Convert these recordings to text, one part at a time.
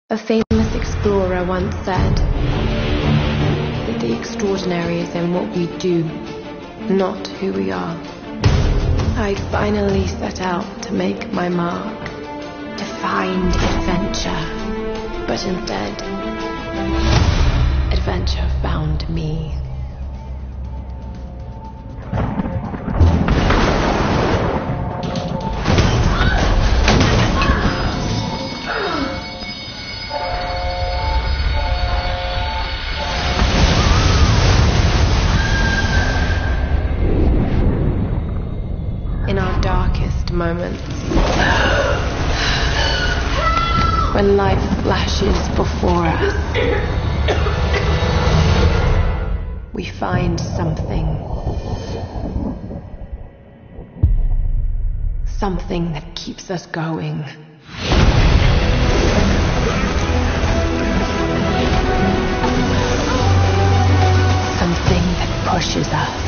A famous explorer once said that the extraordinary is in what we do, not who we are. I finally set out to make my mark, to find adventure, but instead, adventure found me. In our darkest moments, when life flashes before us, we find something that keeps us going. Something that pushes us.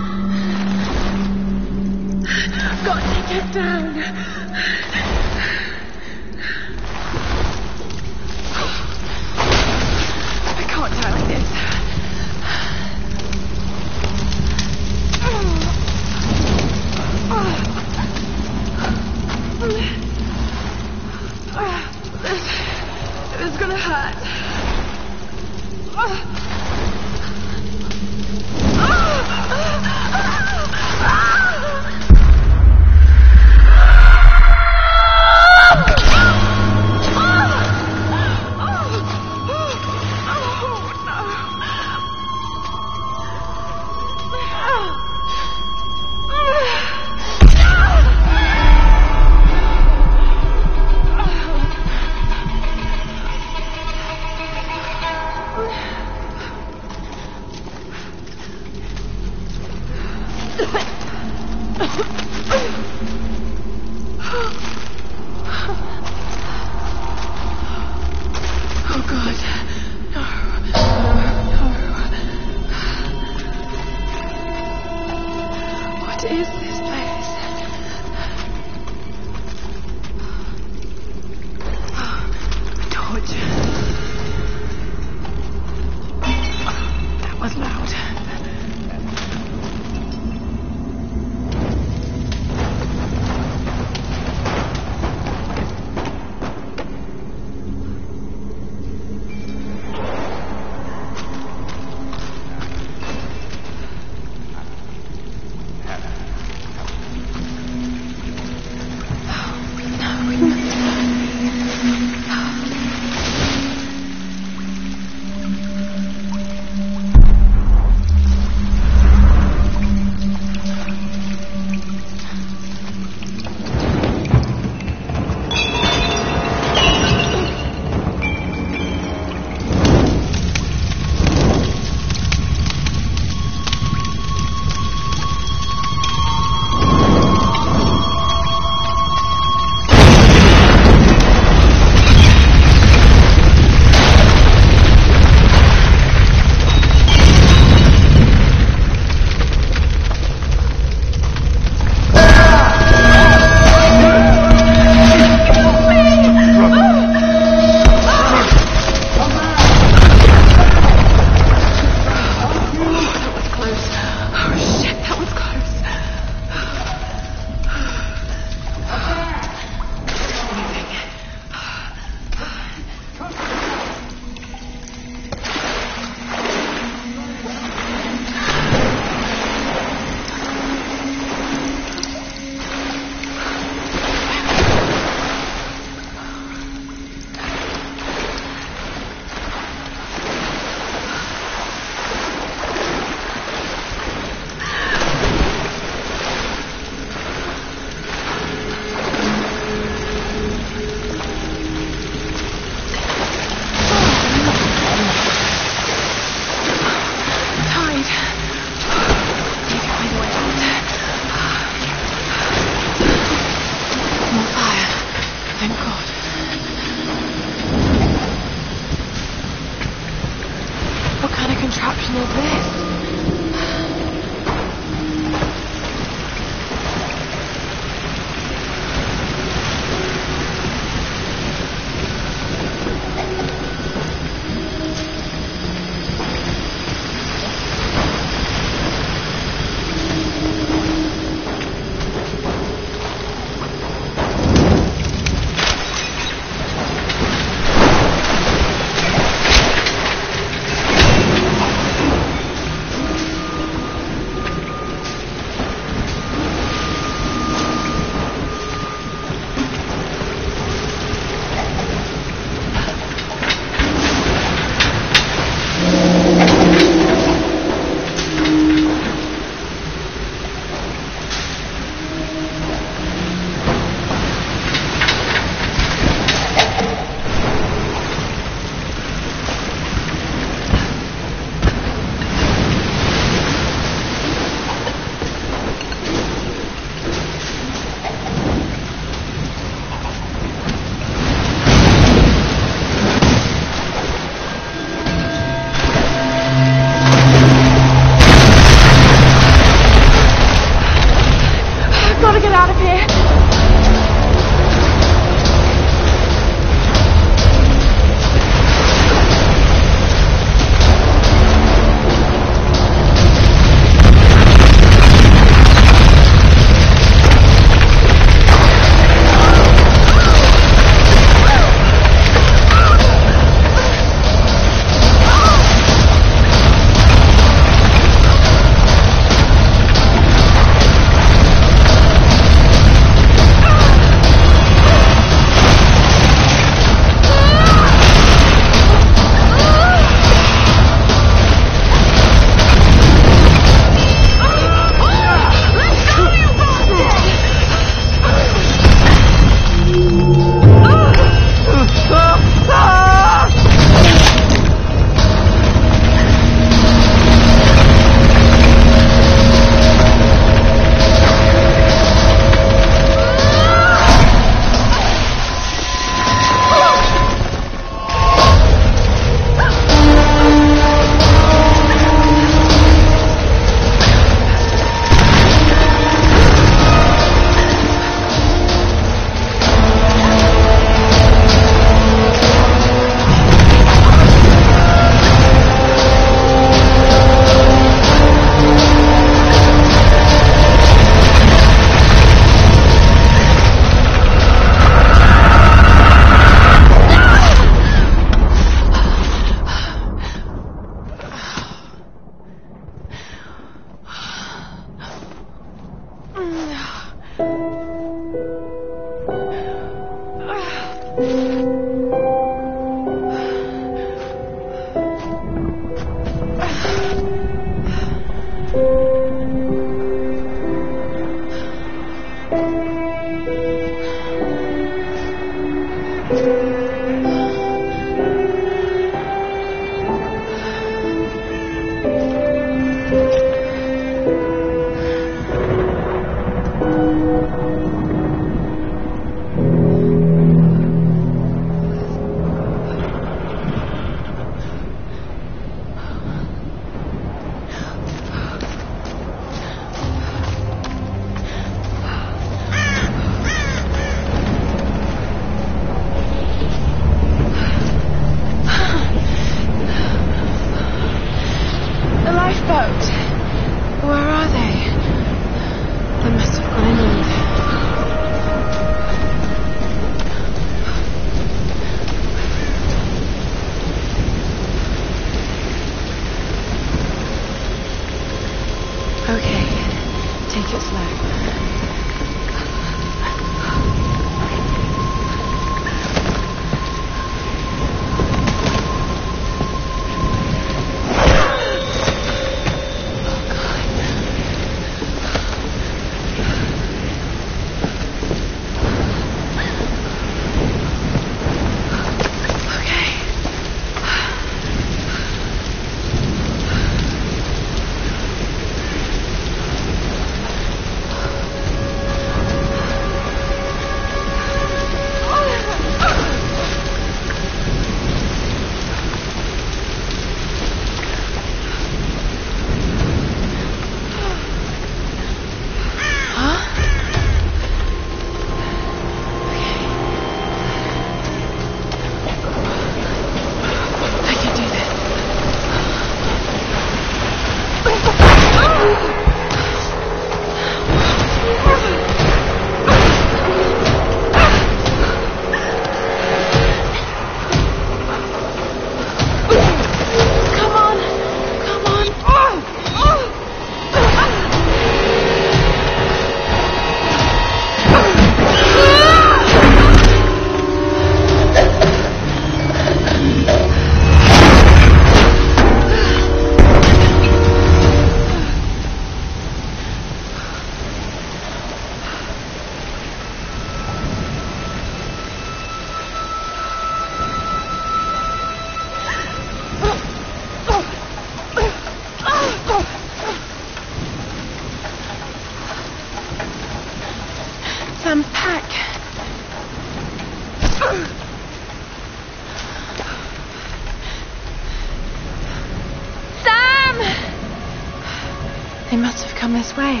They must have come this way.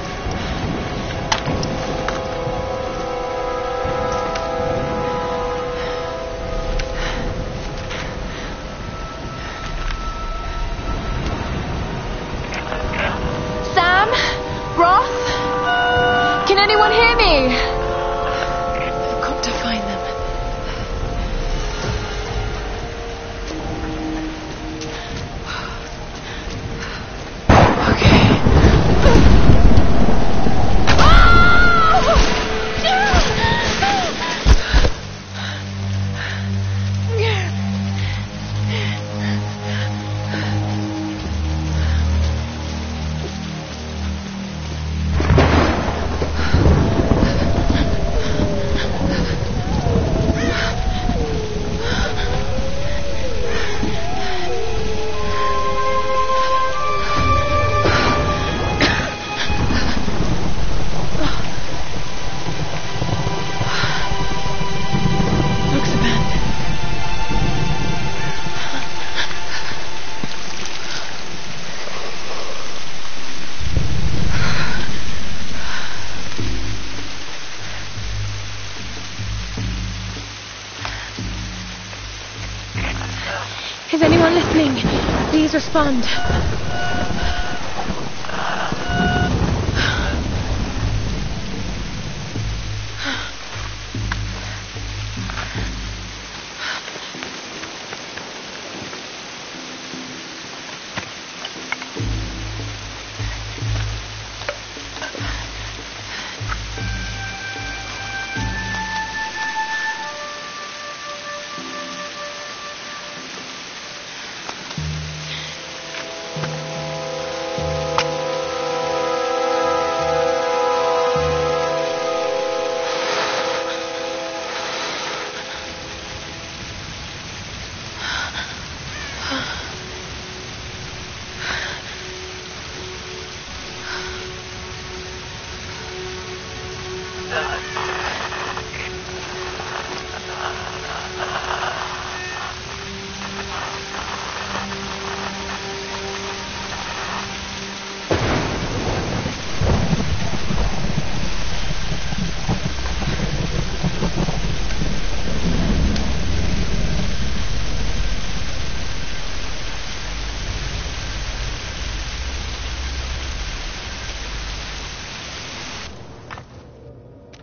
Sam? Roth? Can anyone hear me? I've got to find them. Is anyone listening? Please respond.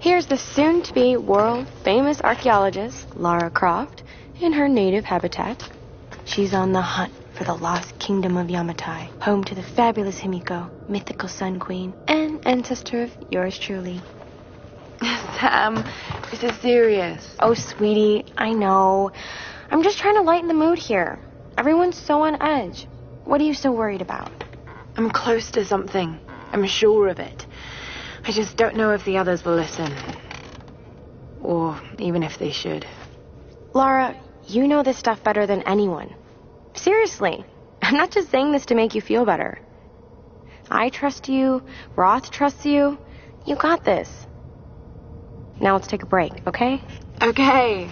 Here's the soon-to-be world-famous archaeologist, Lara Croft, in her native habitat. She's on the hunt for the lost kingdom of Yamatai, home to the fabulous Himiko, mythical Sun Queen, and ancestor of yours truly. Sam, this is serious. Oh, sweetie, I know. I'm just trying to lighten the mood here. Everyone's so on edge. What are you so worried about? I'm close to something. I'm sure of it. I just don't know if the others will listen. Or even if they should. Lara, you know this stuff better than anyone. Seriously, I'm not just saying this to make you feel better. I trust you, Roth trusts you. You got this. Now let's take a break, okay? Okay.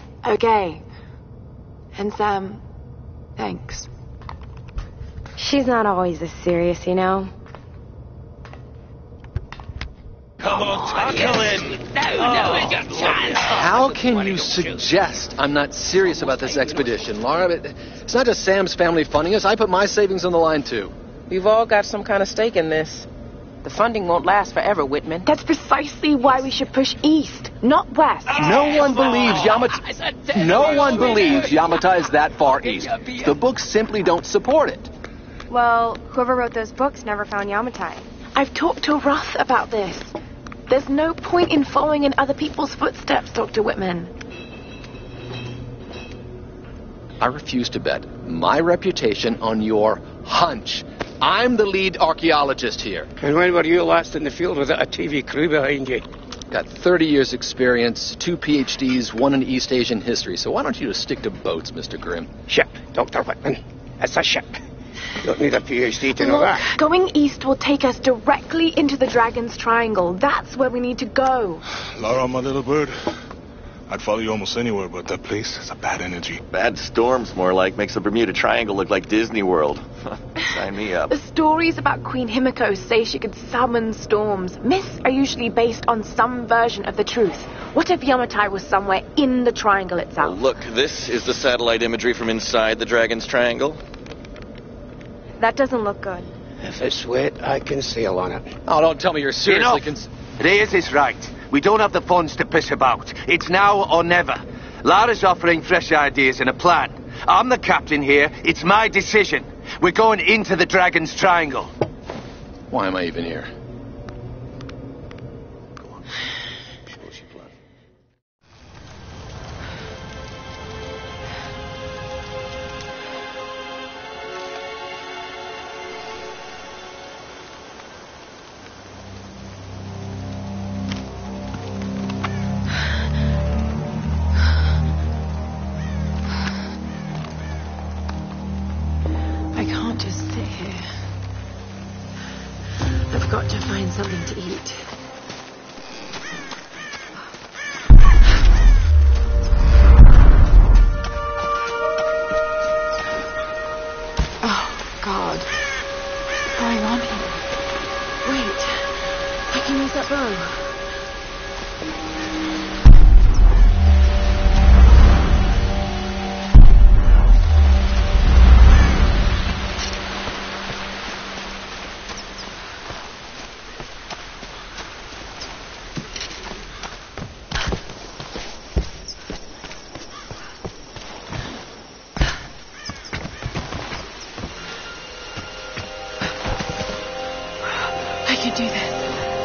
And Sam, thanks. She's not always this serious, you know? Come on, tackle him! No, it's your chance! How can you suggest I'm not serious about this expedition, Laura? It's not just Sam's family funding us. I put my savings on the line, too. We've all got some kind of stake in this. The funding won't last forever, Whitman. That's precisely why we should push east, not west. No one believes Yamatai is that far east. The books simply don't support it. Well, whoever wrote those books never found Yamatai. I've talked to Roth about this. There's no point in following in other people's footsteps, Dr. Whitman. I refuse to bet my reputation on your hunch. I'm the lead archaeologist here. And when were you last in the field without a TV crew behind you? Got 30 years experience, 2 PhDs, 1 in East Asian history. So why don't you just stick to boats, Mr. Grimm? Ship, Dr. Whitman. It's a ship. You don't need a PhD to know Look, that. going east will take us directly into the Dragon's Triangle. That's where we need to go. Lara, my little bird. I'd follow you almost anywhere, but that place has a bad energy. Bad storms, more like. Makes the Bermuda Triangle look like Disney World. Sign me up. The stories about Queen Himiko say she could summon storms. Myths are usually based on some version of the truth. What if Yamatai was somewhere in the triangle itself? Look, this is the satellite imagery from inside the Dragon's Triangle. That doesn't look good. If it's wet, I can sail on it. Oh, don't tell me you're seriously... Reyes is right. We don't have the funds to piss about. It's now or never. Lara's offering fresh ideas and a plan. I'm the captain here. It's my decision. We're going into the Dragon's Triangle. Why am I even here? I can't just sit here. I've got to find something to eat. Oh, God. What's going on here? Wait. I can use that bow. I can do this.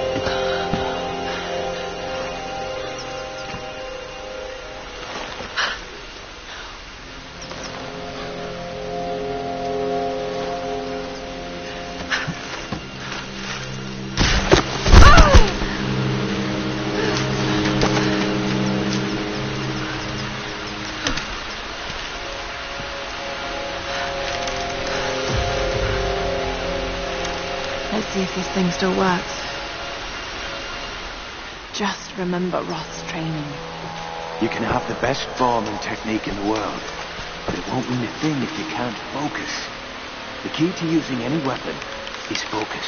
Let's see if this thing still works. Just remember Roth's training. You can have the best form and technique in the world, but it won't mean a thing if you can't focus. The key to using any weapon is focus.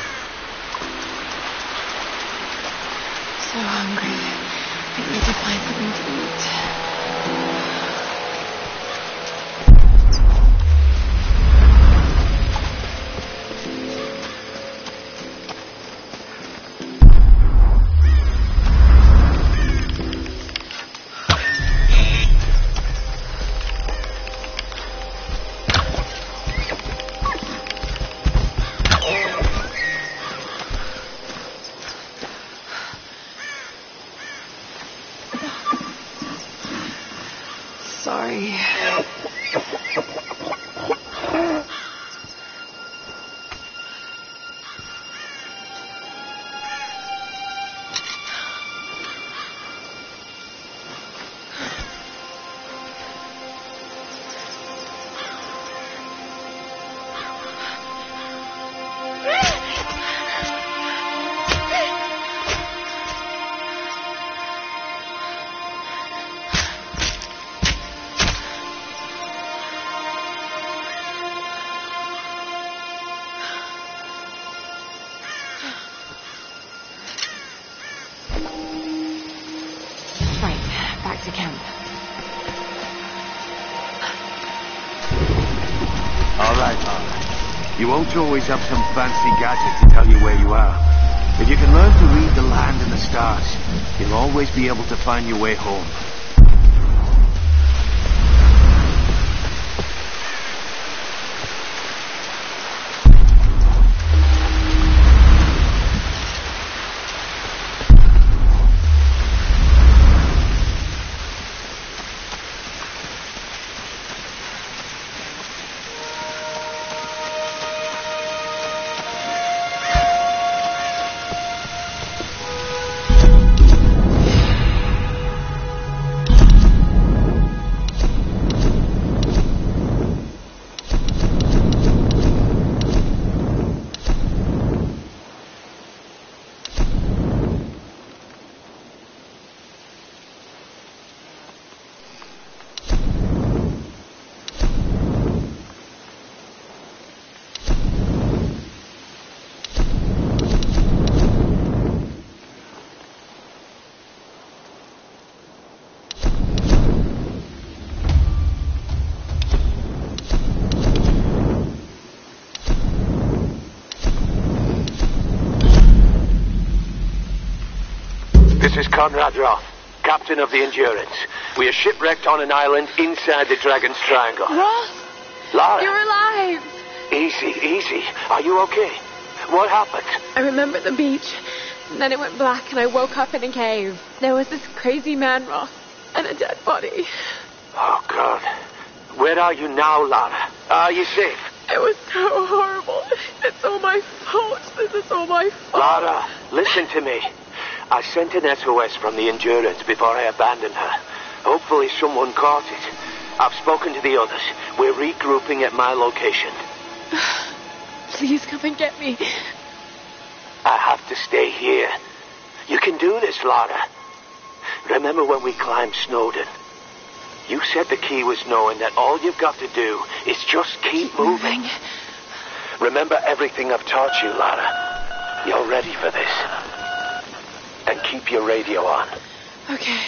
So hungry. I need to find something to eat. sorry. Back to camp. All right. You won't always have some fancy gadget to tell you where you are. If you can learn to read the land and the stars, you'll always be able to find your way home. This is Conrad Roth, captain of the Endurance. We are shipwrecked on an island inside the Dragon's Triangle. Roth! Lara! You're alive! Easy. Are you okay? What happened? I remember the beach. And then it went black and I woke up in a cave. There was this crazy man, Roth, and a dead body. Oh, God. Where are you now, Lara? Are you safe? It was so horrible. It's all my fault. This is all my fault. Lara, listen to me. I sent an SOS from the Endurance before I abandoned her. Hopefully someone caught it. I've spoken to the others. We're regrouping at my location. Please come and get me. I have to stay here. You can do this, Lara. Remember when we climbed Snowdon? You said the key was knowing that all you've got to do is just keep moving. Remember everything I've taught you, Lara. You're ready for this. And keep your radio on. Okay.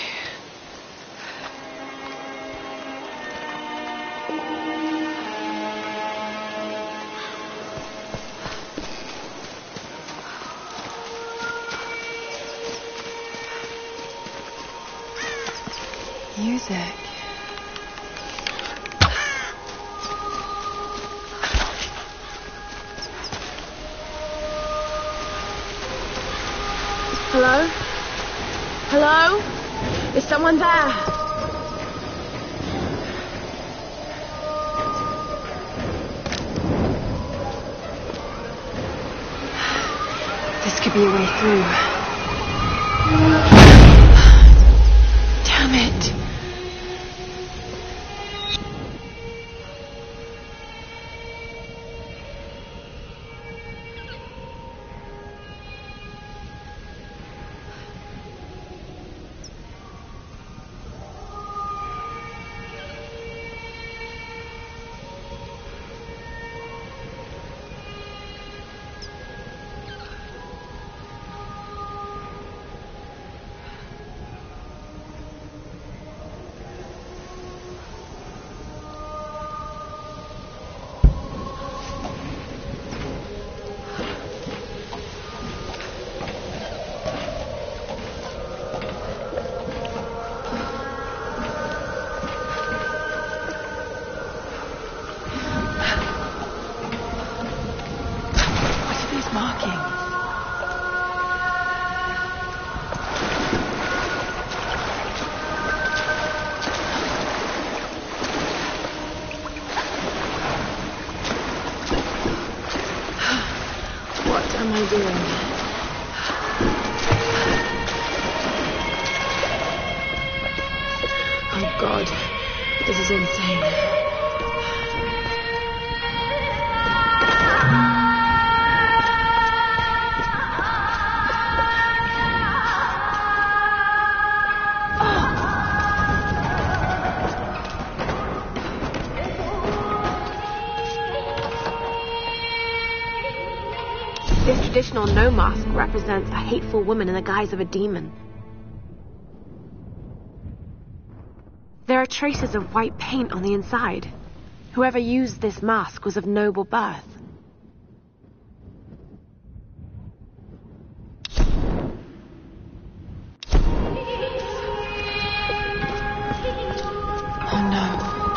Music. Hello? Hello? Is someone there? This could be a way through. Damn it. This is insane. This traditional no mask represents a hateful woman in the guise of a demon. There are traces of white paint on the inside. Whoever used this mask was of noble birth. Oh no.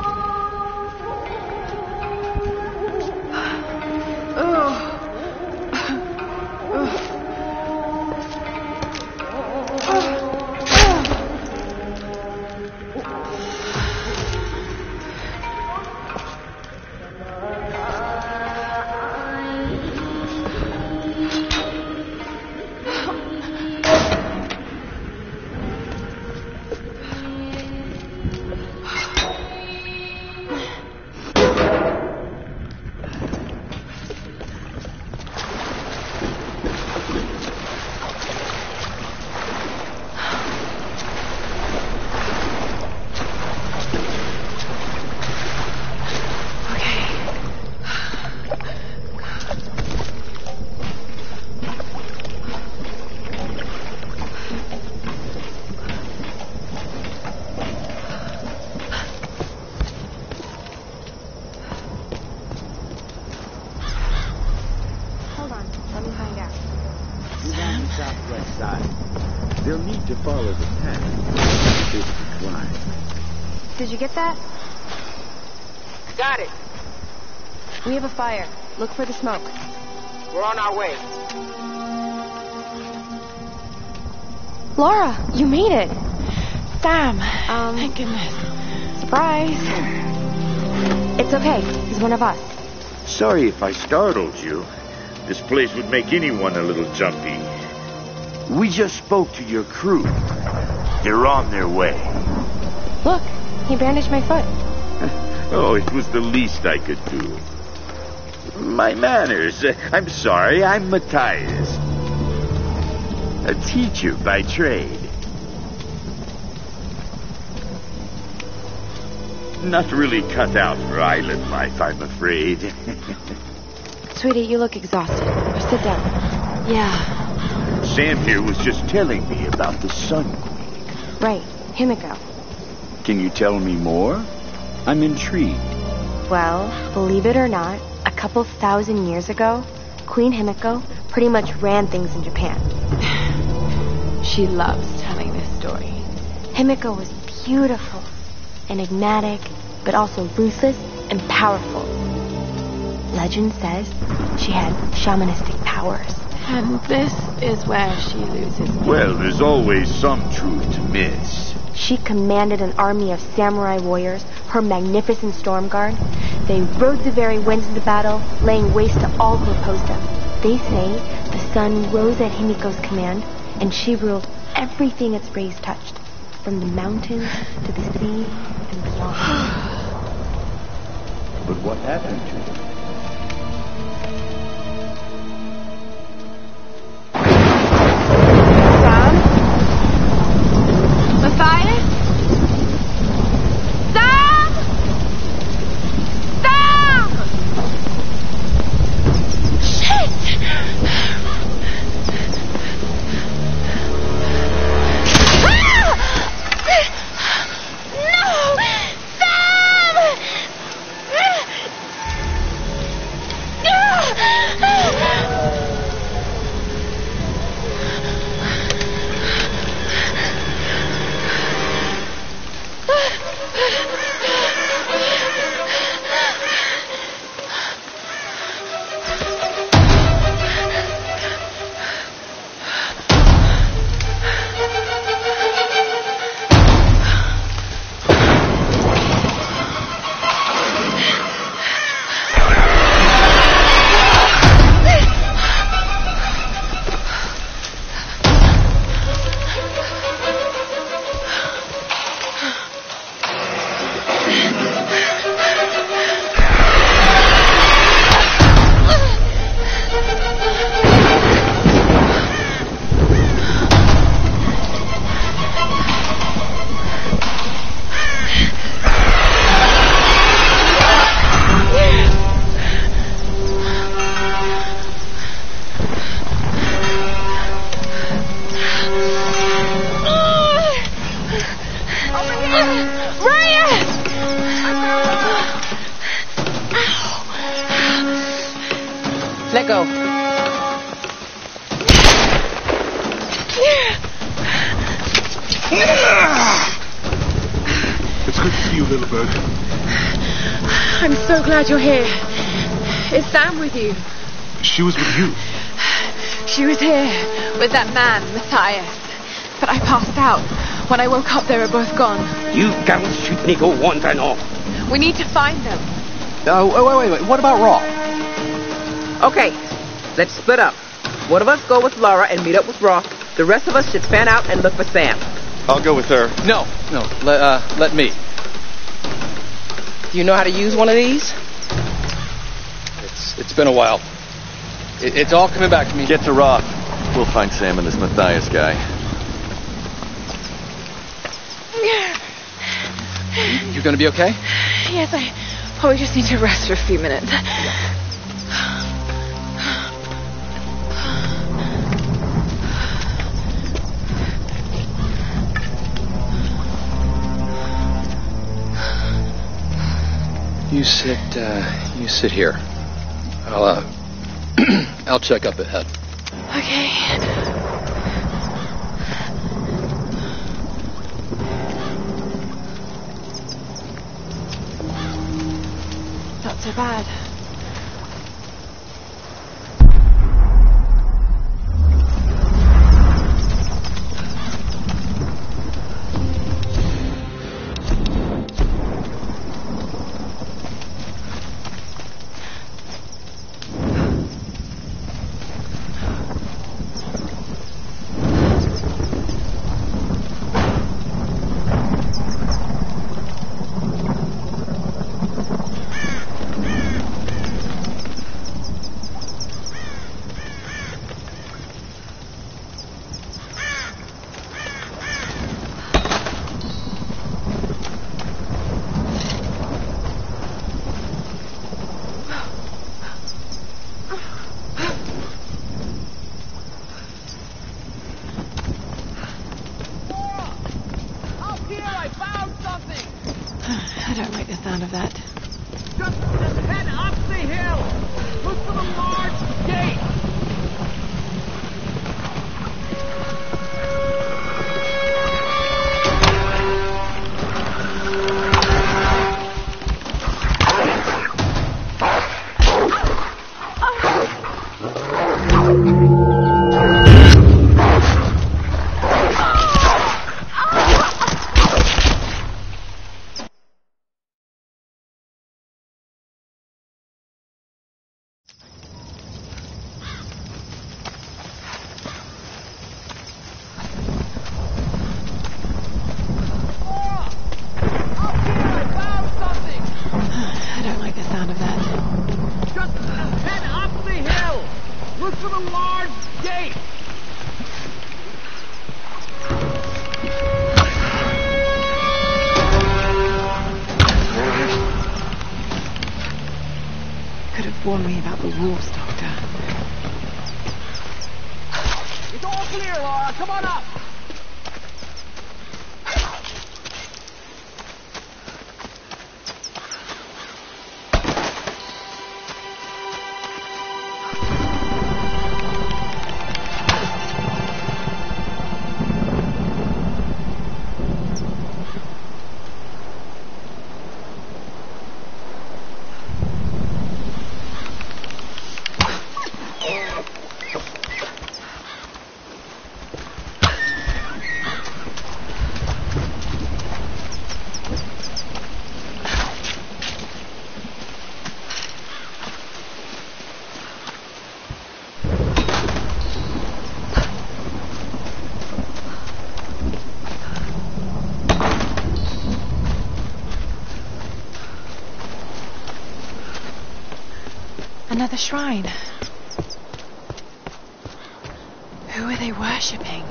Southwest side. They'll need to follow the path. This climb. Did you get that? Got it. We have a fire. Look for the smoke. We're on our way. Laura, you made it. Sam. Thank goodness. Surprise. It's okay. He's one of us. Sorry if I startled you. This place would make anyone a little jumpy. We just spoke to your crew. They're on their way. Look, he bandaged my foot. Oh, it was the least I could do. My manners. I'm sorry, I'm Matthias. A teacher by trade. Not really cut out for island life, I'm afraid. Sweetie, you look exhausted. Sit down. Yeah. Sam here was just telling me about the Sun Queen. Right, Himiko. Can you tell me more? I'm intrigued. Well, believe it or not, a couple thousand years ago, Queen Himiko pretty much ran things in Japan. She loves telling this story. Himiko was beautiful, enigmatic, but also ruthless and powerful. Legend says she had shamanistic powers. And this is where she loses me. Well, there's always some truth to miss. She commanded an army of samurai warriors, her magnificent storm guard. They rode the very winds of the battle, laying waste to all who opposed them. They say the sun rose at Himiko's command, and she ruled everything its rays touched, from the mountains to the sea and beyond. But what happened to her? Matthias? Sam! Sam! Shit! No! Sam! It's good to see you, little bird. I'm so glad you're here. Is Sam with you? She was with you. She was here with that man, Matthias. But I passed out. When I woke up, they were both gone. You can't shoot me go wandering off. We need to find them. Wait. What about Raw? Okay, let's split up. One of us go with Laura and meet up with Roth. The rest of us should fan out and look for Sam. I'll go with her. No. Let me. Do you know how to use one of these? It's been a while. It's all coming back to me. Get to Roth. We'll find Sam and this Matthias guy. You gonna be okay? Yes, I probably just need to rest for a few minutes. You sit here. I'll check up ahead. Okay. Not so bad. I don't like the sound of that. Just head up the hill. Look for the large gate. Warn me about the wolves, Doctor. It's all clear, Laura. Come on up. Another shrine. Who are they worshipping?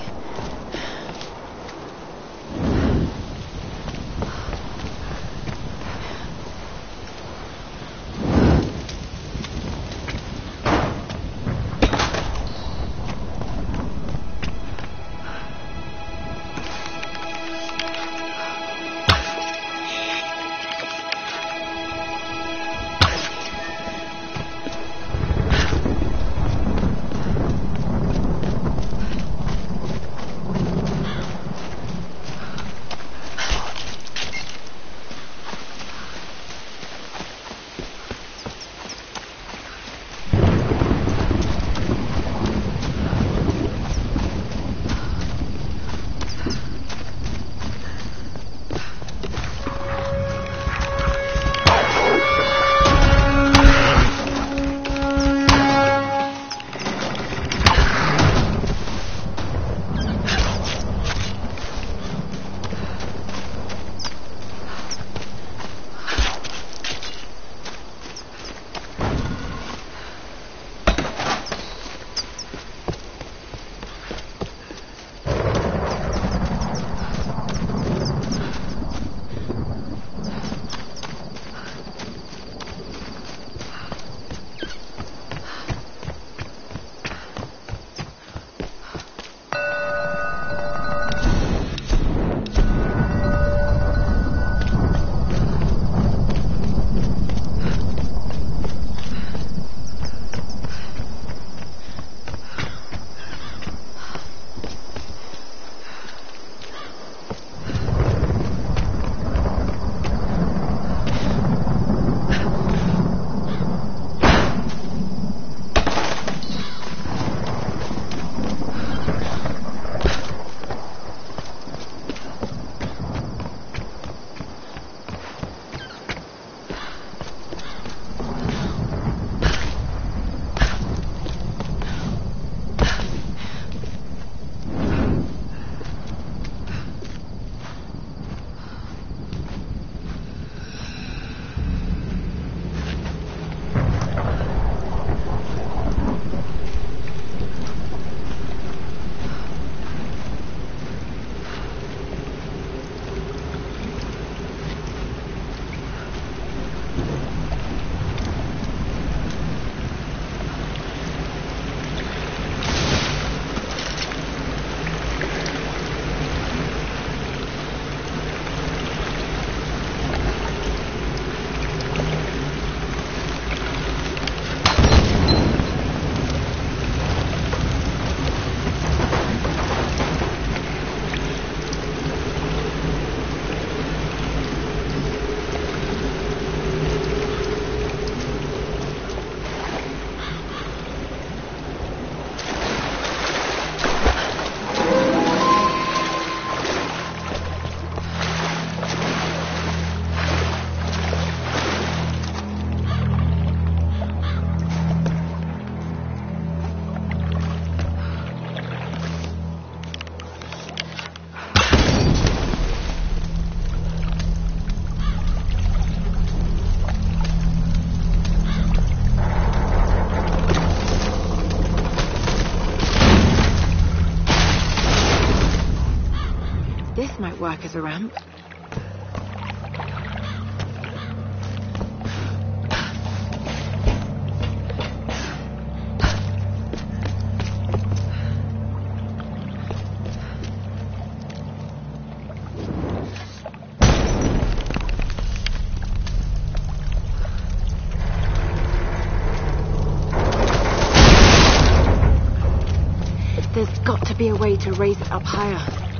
This might work as a ramp. There's got to be a way to raise it up higher.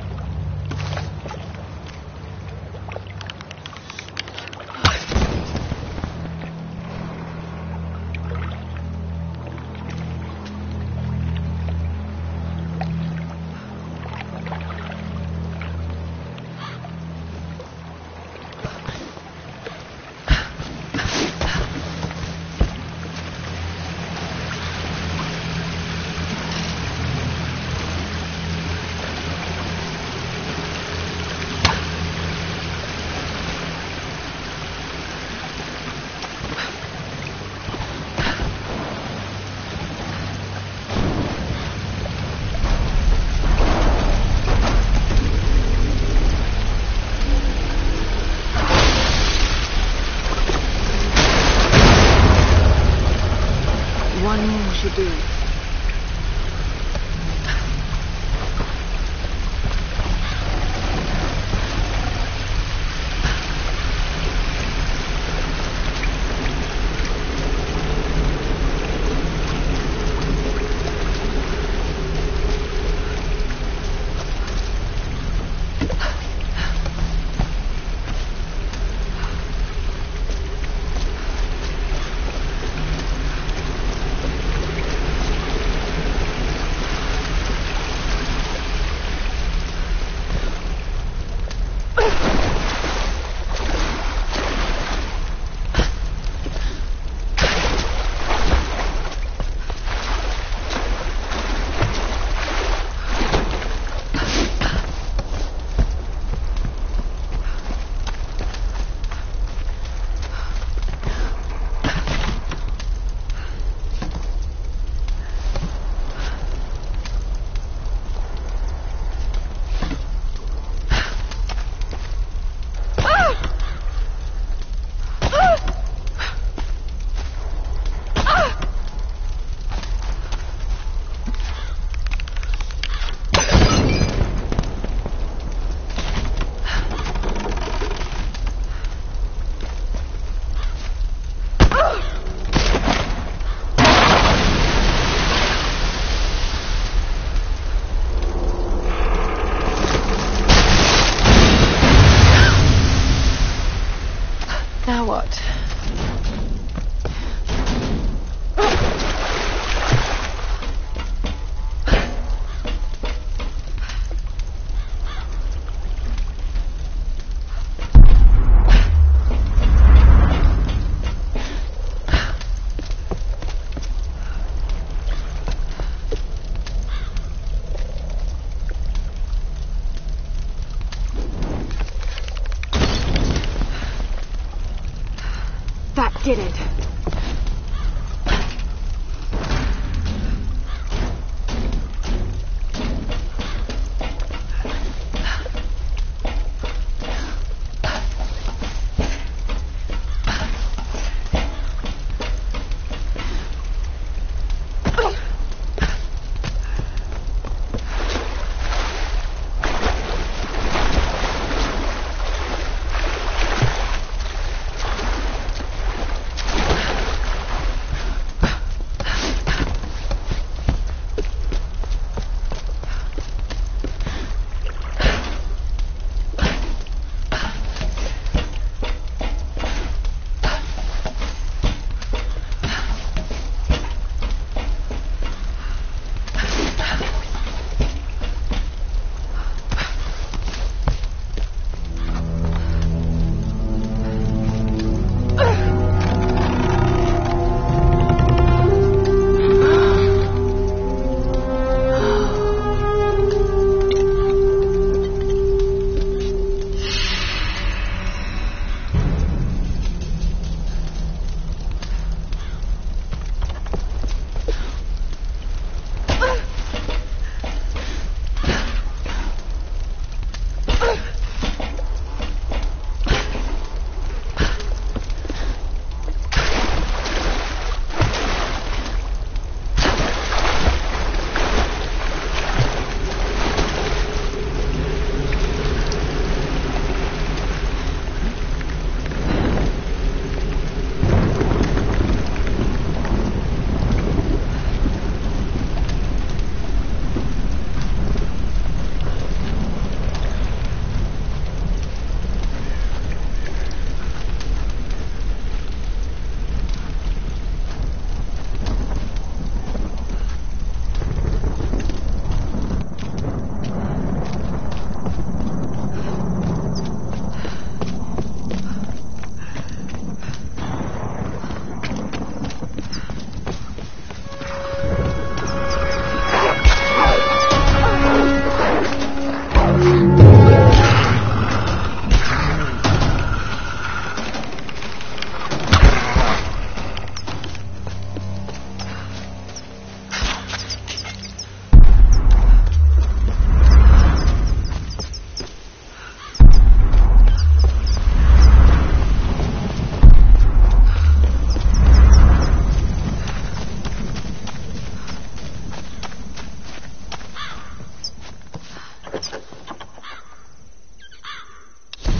One more should do it. Now what? That did it.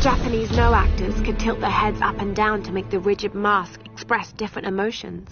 Japanese no actors could tilt their heads up and down to make the rigid mask express different emotions.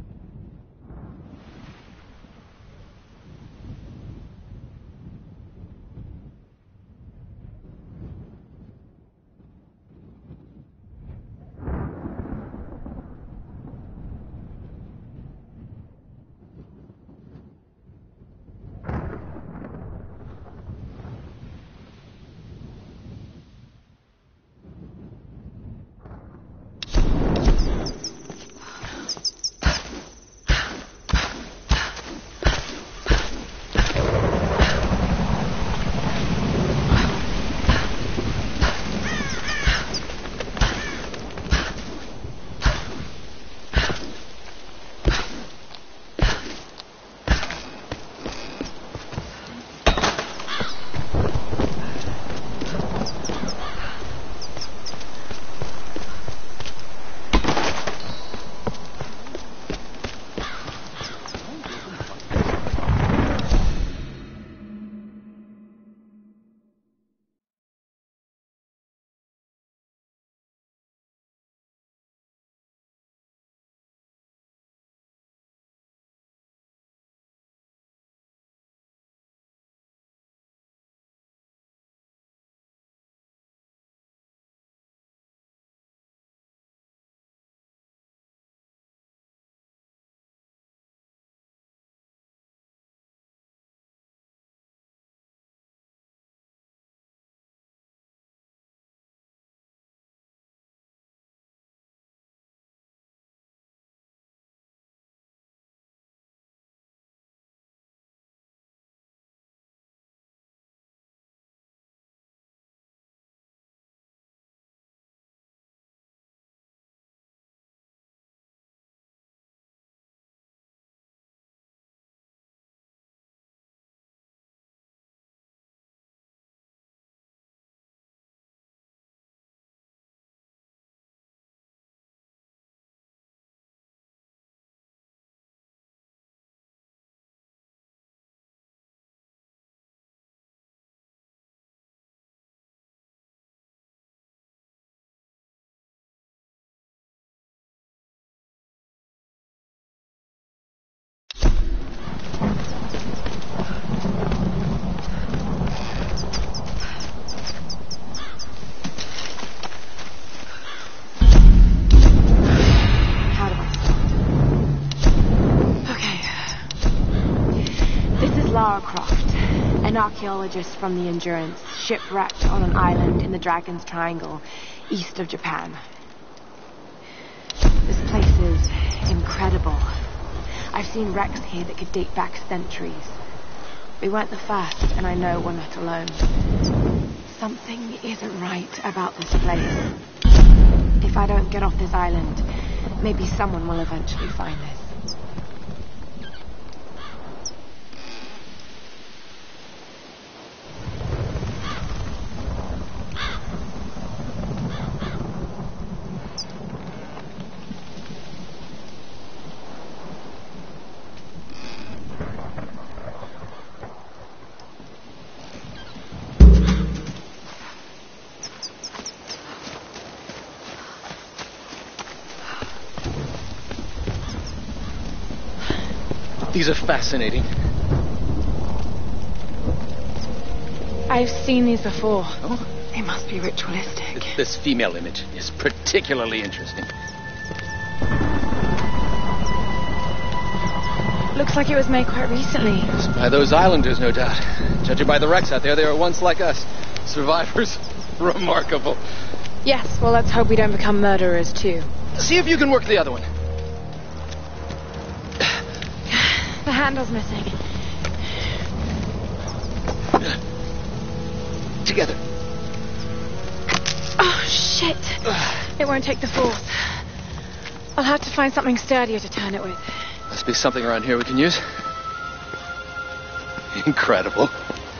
An archaeologist from the Endurance, shipwrecked on an island in the Dragon's Triangle, east of Japan. This place is incredible. I've seen wrecks here that could date back centuries. We weren't the first, and I know we're not alone. Something isn't right about this place. If I don't get off this island, maybe someone will eventually find this. These are fascinating. I've seen these before. Oh? They must be ritualistic. This female image is particularly interesting. Looks like it was made quite recently. By those islanders, no doubt. Judging by the wrecks out there, they were once like us. Survivors. Remarkable. Yes, well, let's hope we don't become murderers, too. See if you can work the other one. The handle's missing. Together. Oh, shit. It won't take the fourth. I'll have to find something sturdier to turn it with. Must be something around here we can use. Incredible.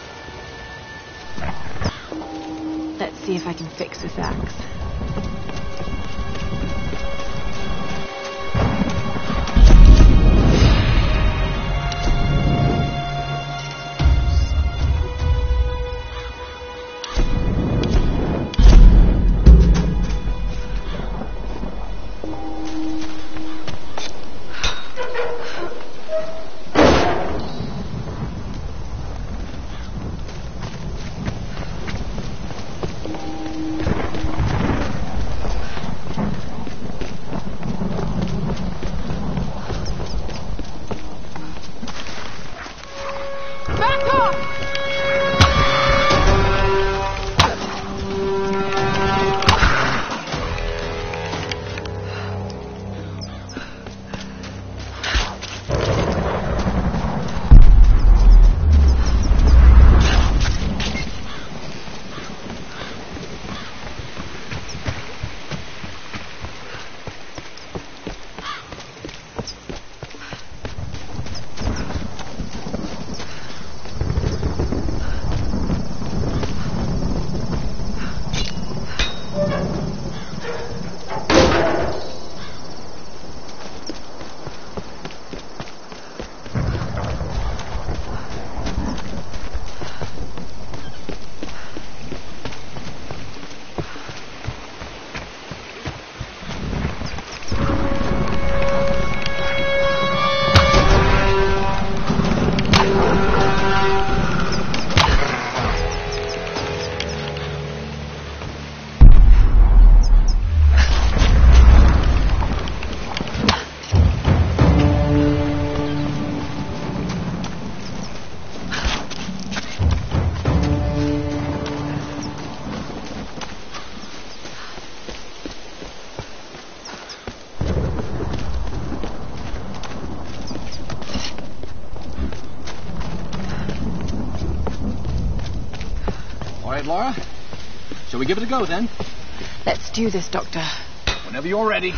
Let's see if I can fix this axe. All right, Laura. Shall we give it a go, then? Let's do this, Doctor. Whenever you're ready.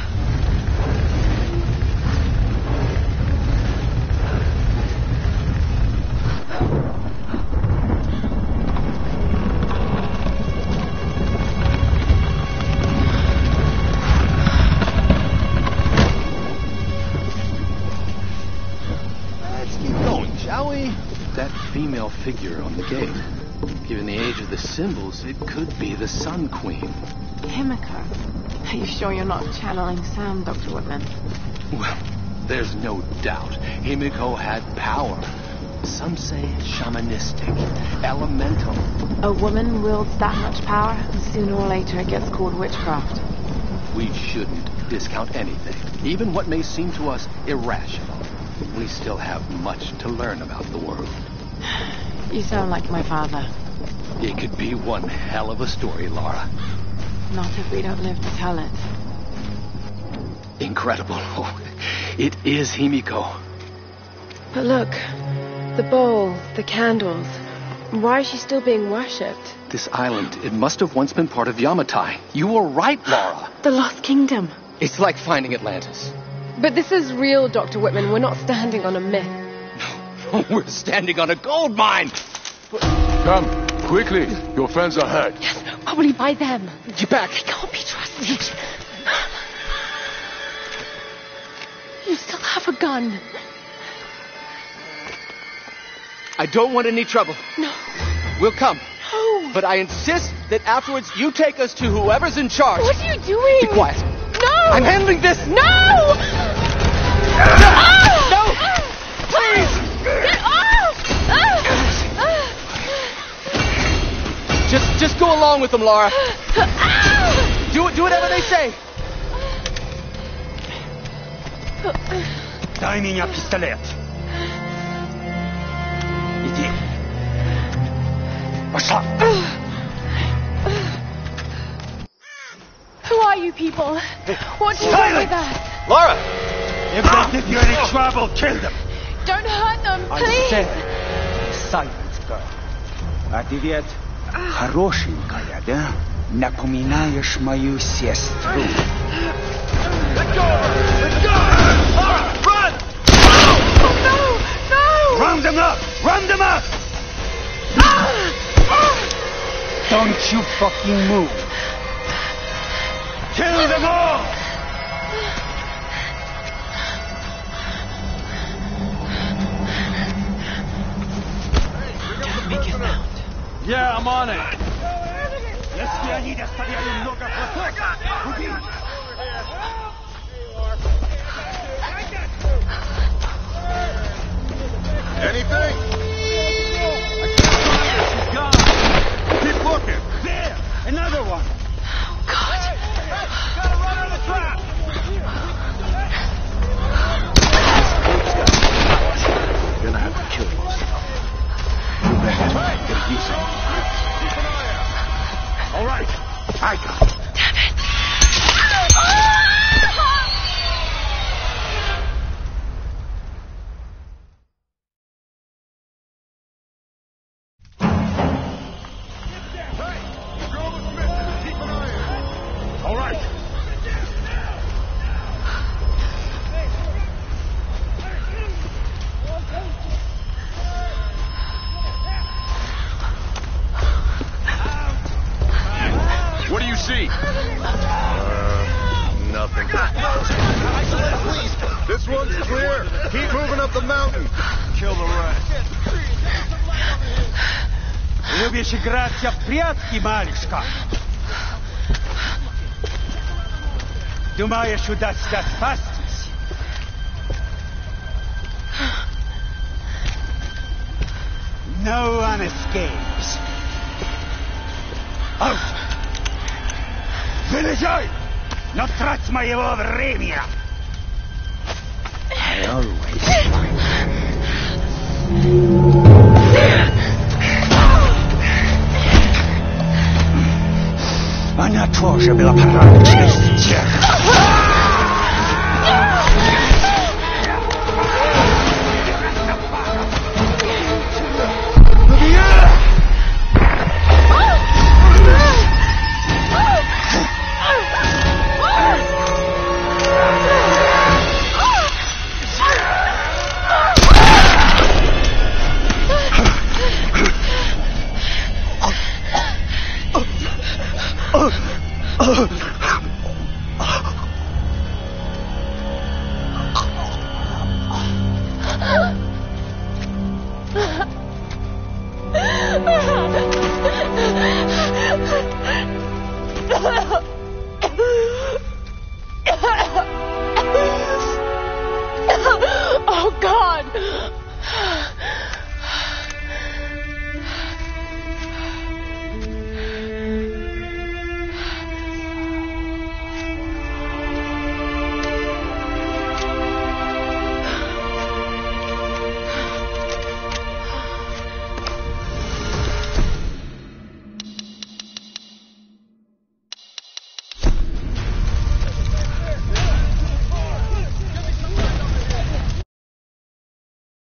Let's keep going, shall we? That female figure on the gate. Given the age of the symbols, it could be the Sun Queen. Himiko. Are you sure you're not channeling Sam, Dr. Whitman? Well, there's no doubt. Himiko had power. Some say shamanistic, elemental. A woman wields that much power, and sooner or later it gets called witchcraft. We shouldn't discount anything, even what may seem to us irrational. We still have much to learn about the world. You sound like my father. It could be one hell of a story, Laura. Not if we don't live to tell it. Incredible. Oh, it is Himiko. But look, the bowl, the candles. Why is she still being worshipped? This island, it must have once been part of Yamatai. You were right, Laura. The Lost Kingdom. It's like finding Atlantis. But this is real, Dr. Whitman. We're not standing on a myth. No, we're standing on a gold mine. Come, quickly. Your friends are hurt. Yes, probably by them. Get back. They can't be trusted. You still have a gun. I don't want any trouble. No. We'll come. No. But I insist that afterwards you take us to whoever's in charge. What are you doing? Be quiet. No. I'm handling this. No. No. Please. Get off. Just go along with them, Laura. Do whatever they say. Дай меня пистолет. Иди. Пошла. Who are you people? What do you want with us? Laura! If they give you any trouble, kill them. Don't hurt them, I please. said, silence, girl. А ты ведь хорошенькая, да? Напоминаешь мою сестру. Let go! Let go! Laura, run! No! No! Round them up! Round them up! Don't you fucking move. Kill them all! Don't make a sound. Yeah, I'm on it. Если они доставили много хлопот, убей! Anything? She's gone. Keep looking. There! Another one! Oh, God. Gotta run on the trap! You're gonna have to kill most of them. You better get used to it. All right. I got it. Damn it. All right. What do you see? Nothing. This one's clear. Keep moving up the mountain. Kill the rest. Любишь играть в прятки, малышка? Думаешь, удастся спастись? No one escapes. Out! Вылезай! Но трать моего времени! I always find. Она тоже была порабощена тех.